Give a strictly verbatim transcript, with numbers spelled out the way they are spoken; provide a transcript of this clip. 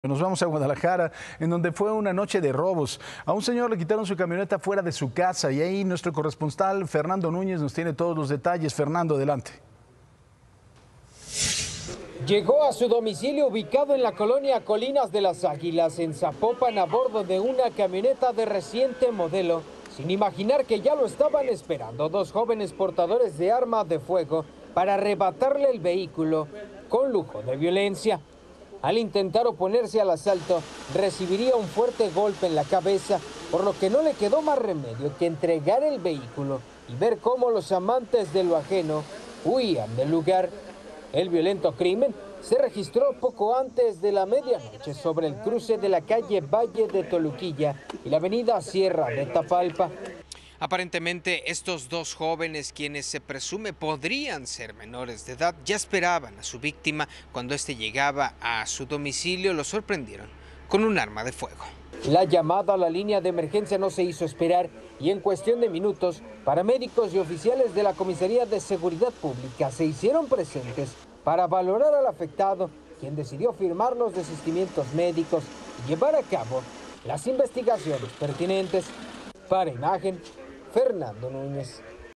Nos vamos a Guadalajara, en donde fue una noche de robos. A un señor le quitaron su camioneta fuera de su casa y ahí nuestro corresponsal Fernando Núñez nos tiene todos los detalles. Fernando, adelante. Llegó a su domicilio ubicado en la colonia Colinas de las Águilas, en Zapopan, a bordo de una camioneta de reciente modelo, sin imaginar que ya lo estaban esperando dos jóvenes portadores de arma de fuego para arrebatarle el vehículo con lujo de violencia. Al intentar oponerse al asalto, recibiría un fuerte golpe en la cabeza, por lo que no le quedó más remedio que entregar el vehículo y ver cómo los amantes de lo ajeno huían del lugar. El violento crimen se registró poco antes de la medianoche sobre el cruce de la calle Valle de Toluquilla y la avenida Sierra de Tapalpa. Aparentemente, estos dos jóvenes, quienes se presume podrían ser menores de edad, ya esperaban a su víctima. Cuando éste llegaba a su domicilio, lo sorprendieron con un arma de fuego. La llamada a la línea de emergencia no se hizo esperar y en cuestión de minutos, paramédicos y oficiales de la Comisaría de Seguridad Pública se hicieron presentes para valorar al afectado, quien decidió firmar los desistimientos médicos y llevar a cabo las investigaciones pertinentes. Para Imagen, Fernando Núñez.